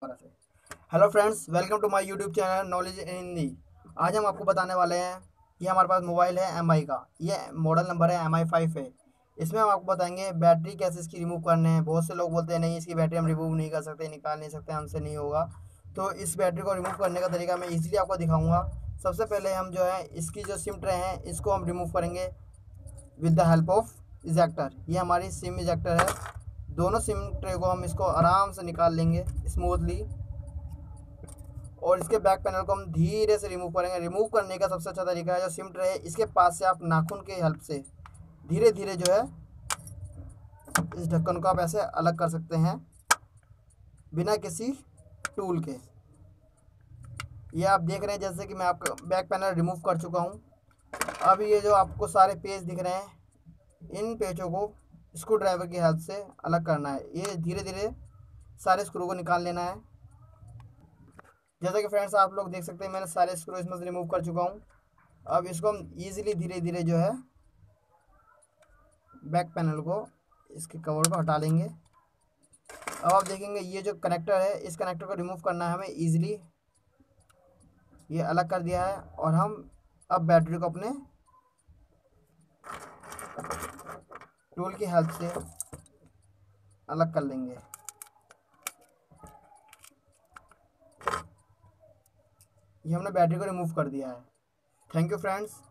Hello friends, welcome to my YouTube channel knowledge in Hindi. आज हम आपको बताने वाले हैं। ये हमारे पास मोबाइल है एमआई का। ये मॉडल नंबर है MI 5 है। इसमें हम आपको बताएंगे बैटरी कैसे इसकी रिमूव करने हैं। बहुत से लोग बोलते हैं नहीं, इसकी बैटरी हम रिमूव नहीं कर सकते, निकाल नहीं सकते, हमसे नहीं होगा। तो इस बैटरी को रिमूव करने का तरीका मैं ईजिली आपको दिखाऊंगा। सबसे पहले हम जो है इसकी जो सिम ट्रे हैं इसको हम रिमूव करेंगे with the help of ejector. ये हमारी सिम इजेक्टर है। दोनों सिम ट्रे को हम इसको आराम से निकाल लेंगे स्मूथली। और इसके बैक पैनल को हम धीरे से रिमूव करेंगे। रिमूव करने का सबसे अच्छा तरीका है, जो सिम ट्रे है इसके पास से आप नाखून के हेल्प से धीरे धीरे जो है इस ढक्कन को आप ऐसे अलग कर सकते हैं बिना किसी टूल के। ये आप देख रहे हैं जैसे कि मैं आपका बैक पैनल रिमूव कर चुका हूँ। अब ये जो आपको सारे पेज दिख रहे हैं, इन पेजों को स्क्रू ड्राइवर की हेल्प से अलग करना है। ये धीरे धीरे सारे स्क्रू को निकाल लेना है। जैसा कि फ्रेंड्स आप लोग देख सकते हैं, मैंने सारे स्क्रू इसमें से रिमूव कर चुका हूँ। अब इसको हम इजीली धीरे धीरे जो है बैक पैनल को, इसके कवर को हटा लेंगे। अब आप देखेंगे ये जो कनेक्टर है, इस कनेक्टर को रिमूव करना है हमें इजीली। ये अलग कर दिया है और हम अब बैटरी को अपने टूल की हेल्प से अलग कर लेंगे। ये हमने बैटरी को रिमूव कर दिया है। Thank you friends.